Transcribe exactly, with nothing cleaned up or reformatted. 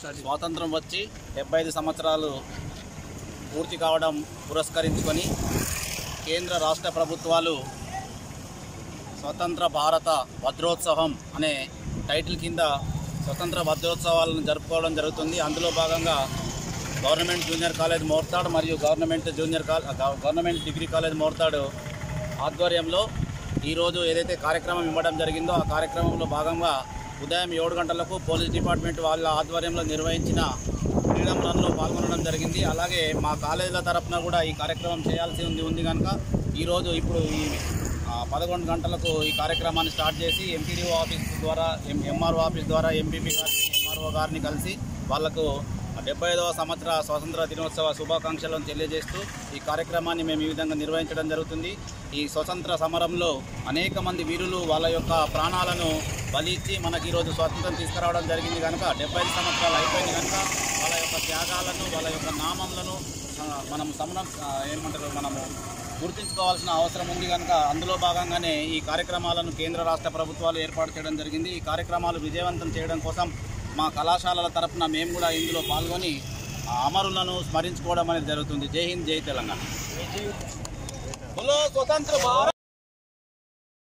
స్వాతంత్రం వచ్చి డెబ్బై ఐదు సంవత్సరాలు పూర్తి కావడం పురస్కరించుకొని కేంద్ర రాష్ట్ర ప్రభుత్వాలు స్వతంత్ర భారత వజ్రోత్సవం అనే టైటిల్ కింద స్వతంత్ర వజ్రోత్సవాలను జరుపుకోవడం జరుగుతుంది. అందులో భాగంగా గవర్నమెంట్ జూనియర్ కాలేజ్ మోర్తాడ్ మరియు government junior college government degree college Mortad ఆధ్వర్యంలో ఈరోజు ఏదైతే కార్యక్రమం ఇవ్వడం జరిగిందో ఆ కార్యక్రమంలో భాగంగా ఉదయం ఏడు గంటలకు పోలీస్ డిపార్ట్మెంట్ వాళ్ళ ఆధ్వర్యంలో నిర్వహించిన ఫ్రీడమ్ రన్లో పాల్గొనడం జరిగింది. అలాగే మా కాలేజీల తరఫున కూడా ఈ కార్యక్రమం చేయాల్సి ఉంది ఉంది కనుక ఈరోజు ఇప్పుడు ఈ పదకొండు గంటలకు ఈ కార్యక్రమాన్ని స్టార్ట్ చేసి ఎంపీడీఓ ఆఫీస్ ద్వారా ఎం ఎంఆర్ఓ ఆఫీస్ ద్వారా ఎంపీపీ గారిని ఎంఆర్ఓ గారిని కలిసి వాళ్లకు డెబ్బై ఐదవ సంవత్సర స్వాతంత్ర దినోత్సవ శుభాకాంక్షలను తెలియజేస్తూ ఈ కార్యక్రమాన్ని మేము ఈ విధంగా నిర్వహించడం జరుగుతుంది. ఈ స్వతంత్ర సమరంలో అనేక మంది వీరులు వాళ్ళ యొక్క ప్రాణాలను బలి ఇచ్చి మనకి ఈరోజు స్వాతంత్రం తీసుకురావడం జరిగింది కనుక డెబ్బై ఐదు సంవత్సరాలు అయిపోయింది కనుక వాళ్ళ యొక్క త్యాగాలను వాళ్ళ యొక్క నామములను మనం సమరం ఏమంటారు మనము గుర్తించుకోవాల్సిన అవసరం ఉంది కనుక అందులో భాగంగానే ఈ కార్యక్రమాలను కేంద్ర రాష్ట్ర ప్రభుత్వాలు ఏర్పాటు చేయడం జరిగింది. ఈ కార్యక్రమాలు విజయవంతం చేయడం కోసం మా కళాశాలల తరఫున మేము కూడా ఇందులో పాల్గొని అమరులను స్మరించుకోవడం అనేది జరుగుతుంది. జై హింద్, జై తెలంగాణ.